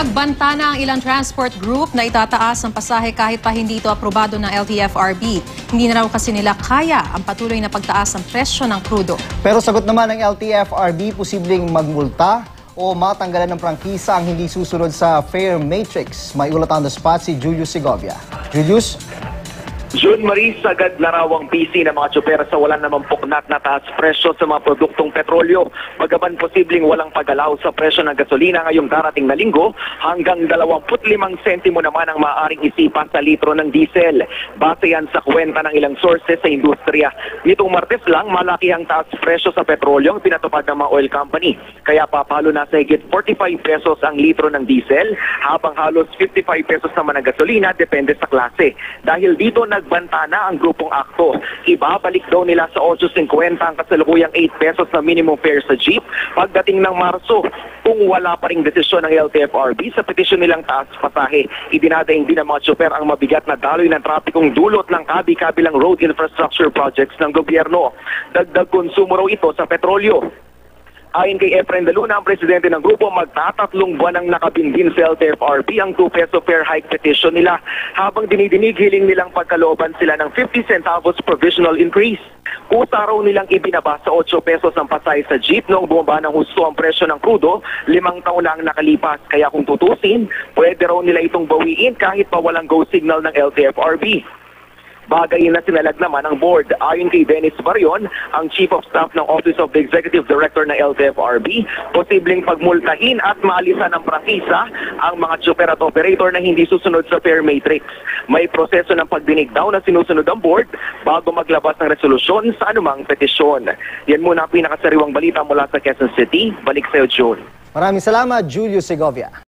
Nagbanta na ang ilang transport group na itataas ang pasahe kahit pa hindi ito aprobado ng LTFRB. Hindi na raw kasi nila kaya ang patuloy na pagtaas ng presyo ng krudo. Pero sagot naman ng LTFRB, posibleng magmulta o matanggalan ng prangkisa ang hindi susunod sa fare matrix. May ulat on the spot si Julius Segovia. Julius? June Marie, sagad na raw ang PC ng mga tsoper sa walang namang puknat na taas presyo sa mga produktong petrolyo. Bagaman posibleng walang pagalaw sa presyo ng gasolina ngayong darating na linggo, hanggang 25 sentimo naman ang maaaring isipa sa litro ng diesel. Base yan sa kwenta ng ilang sources sa industriya. Nitong Martes lang, malaki ang taas presyo sa petrolyo ang pinatupad ng mga oil company. Kaya papalo na sa higit 45 pesos ang litro ng diesel, habang halos 55 pesos naman ang gasolina, depende sa klase. Dahil dito nagbanta na ang grupong akto. Ibabalik daw nila sa 8.50 ang kasalukuyang 8 pesos na minimum fare sa jeep pagdating ng Marso. Kung wala pa ring desisyon ng LTFRB sa petisyon nilang taas pasahe, idinadaing din ng mga tsoper ang mabigat na daloy ng trapikong dulot ng kabi-kabilang road infrastructure projects ng gobyerno. Dagdag konsumo raw ito sa petrolyo. Ayon kay Efren De Luna, ang presidente ng grupo, magtatatlong buwan ang nakabinbin sa LTFRB ang 2 peso fare hike petition nila, habang dinidinig hiling nilang pagkalooban sila ng 50 centavos provisional increase. Kusa raw nilang ibinaba sa 8 pesos ang pasay sa jeep noong bumaba ng husto ang presyo ng krudo, 5 taon lang nakalipas. Kaya kung tutusin, pwede raw nila itong bawiin kahit pa walang go signal ng LTFRB. Bagay na sinalag naman ang board. Ayon kay Dennis Barrion, ang Chief of Staff ng Office of the Executive Director ng LTFRB, posibleng pagmultahin at maalisan ng prangkisa ang mga tsoper at operator na hindi susunod sa fare matrix. May proseso ng pagdinig daw na sinusunod ang board bago maglabas ng resolusyon sa anumang petisyon. Yan muna ang pinakasariwang balita mula sa Quezon City. Balik sa iyo, June. Maraming salamat, Julius Segovia.